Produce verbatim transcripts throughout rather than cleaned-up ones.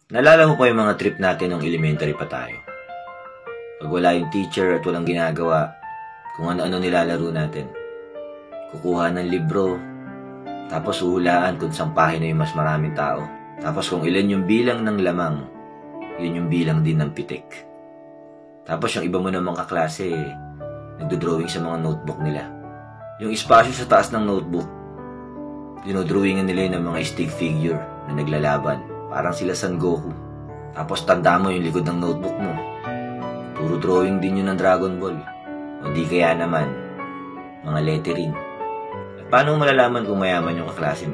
Naalala mo pa yung mga trip natin nung elementary pa tayo? Pag wala yung teacher at walang ginagawa, kung ano-ano nilalaro natin. Kukuha ng libro, tapos uhulaan kung saang pahina yung mas maraming tao. Tapos kung ilan yung bilang ng lamang, yun yung bilang din ng pitik. Tapos yung iba mo namang kaklase, nagdodrawing sa mga notebook nila. Yung espasyo sa taas ng notebook, dinodrawingan nila yun ng mga stick figure na naglalaban. Parang sila Son Goku. Tapos tanda mo yung likod ng notebook mo. Puro drawing din yun ng Dragon Ball. O di kaya naman, mga lettering. At paano malalaman kung mayaman yung kaklase mo?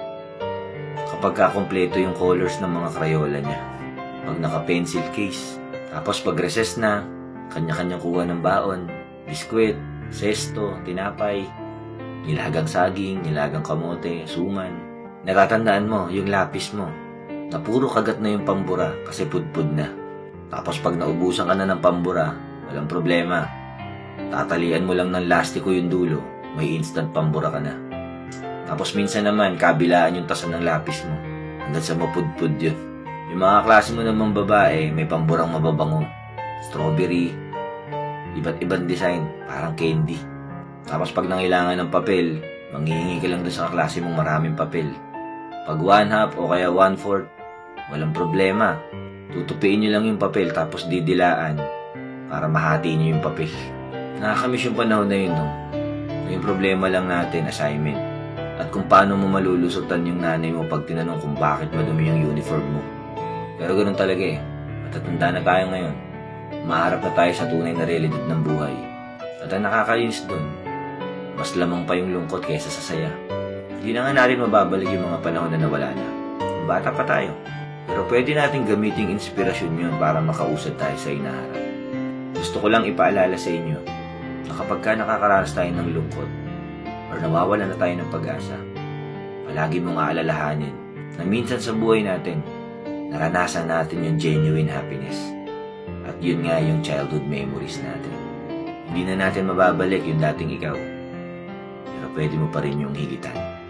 Kapag kakompleto yung colors ng mga Crayola niya. Pag naka-pencil case. Tapos pag recess na, kanya-kanyang kuha ng baon, biskwit, sesto, tinapay, nilagang saging, nilagang kamote, suman. Natatandaan mo yung lapis mo na puro kagat na yung pambura kasi pudpud na. Tapos pag naubusan ka na ng pambura, walang problema. Tatalian mo lang ng lastiko yung dulo, may instant pambura ka na. Tapos minsan naman, kabilaan yung tasan ng lapis mo hanggang sa mapudpud yun. Yung mga klase mo namang babae, may pamburang mababango. Strawberry, iba't ibang design, parang candy. Tapos pag nangailangan ng papel, manghihingi ka lang doon sa klase mong maraming papel. Pag one half o kaya one fourth, walang problema. Tutupiin nyo lang yung papel tapos didilaan para mahati nyo yung papel. Nakakamiss yung panahon na yun, no? Yung problema lang natin, assignment. At kung paano mo malulusutan yung nanay mo pag tinanong kung bakit madumi yung uniform mo. Pero ganoon talaga eh. Matatanda na tayo ngayon. Maharap na tayo sa tunay na realidad ng buhay. At ang nakakalinis dun, mas lamang pa yung lungkot kaysa sa saya. Hindi na nga natin mababalik yung mga panahon na nawala na. Bata pa tayo. Pero pwede natin gamiting inspirasyon yun para makausad tayo sa inaharap. Gusto ko lang ipaalala sa inyo na kapag ka nakakaranas tayo ng lungkot or nawawala na tayo ng pag-asa, palagi mong aalalahanin na minsan sa buhay natin, naranasan natin yung genuine happiness. At yun nga yung childhood memories natin. Hindi na natin mababalik yung dating ikaw. Pero pwede mo pa rin yung higitan.